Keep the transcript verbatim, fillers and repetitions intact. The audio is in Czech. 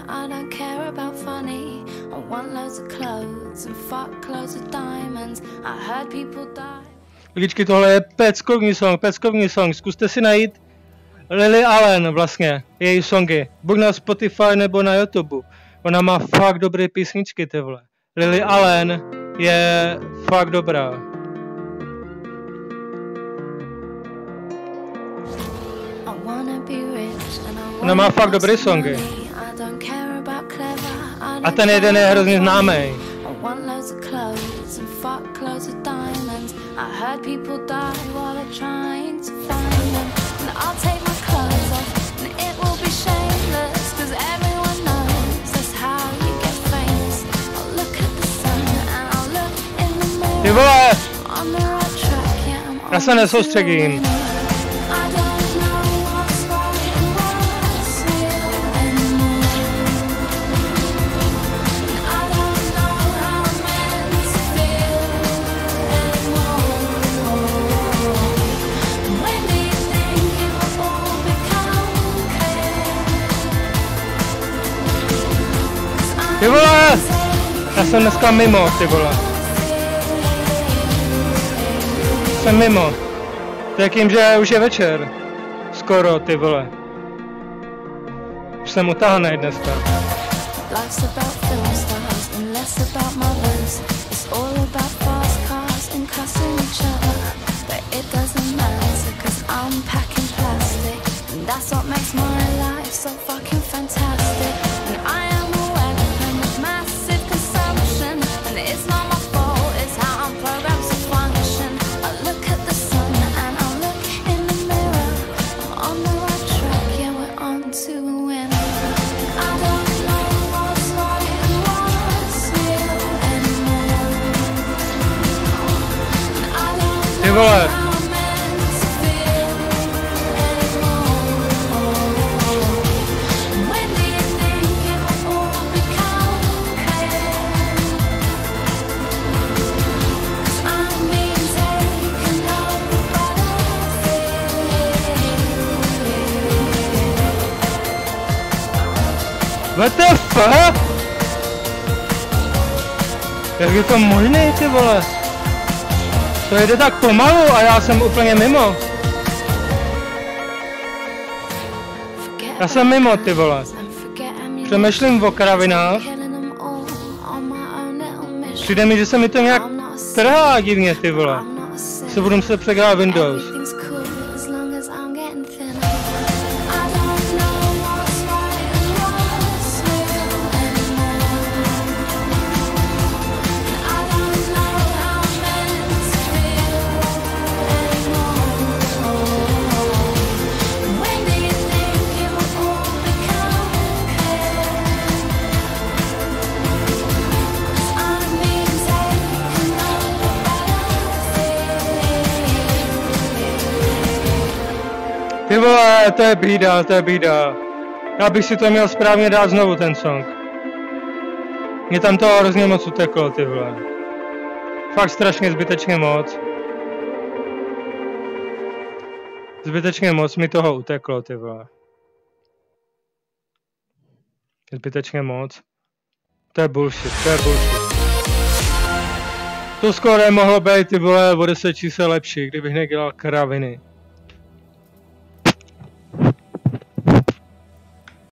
I don't care about funny. I want loads of clothes and fuck loads of diamonds. I heard people die. Lidičky, tohle je peckovní song, peckovní song, zkuste si najít Lily Allen vlastně, její songy, buď na Spotify nebo na YouTube. Ona má fakt dobré písničky, ty vole. Lily Allen je fakt dobrá. Ona má fakt dobré songy. A ten jeden je hrozně známý. Ty vole! Já se nesoustředím. Ty vole! Já jsem dneska mimo, ty vole. Jsem mimo. Tak jim, že už je večer. Skoro, ty vole. Už jsem utahanej dneska. Ty vole. What the fuck? Jak je to možný, ty vole? To jde tak pomalu a já jsem úplně mimo. Já jsem mimo, ty vole. Přemýšlím o kravinách. Přijde mi, že se mi to nějak trhá divně, ty vole. Se budu muset přegrát Windows. Ty vole, to je bída, to je bída. Já bych si to měl správně dát znovu, ten song. Mě tam toho hrozně moc uteklo, ty vole. Fakt strašně zbytečně moc. Zbytečně moc mi toho uteklo, ty vole. Zbytečně moc. To je bullshit, to je bullshit. To skoro mohlo být, ty vole, o deset čísel lepší, kdybych nedělal kraviny.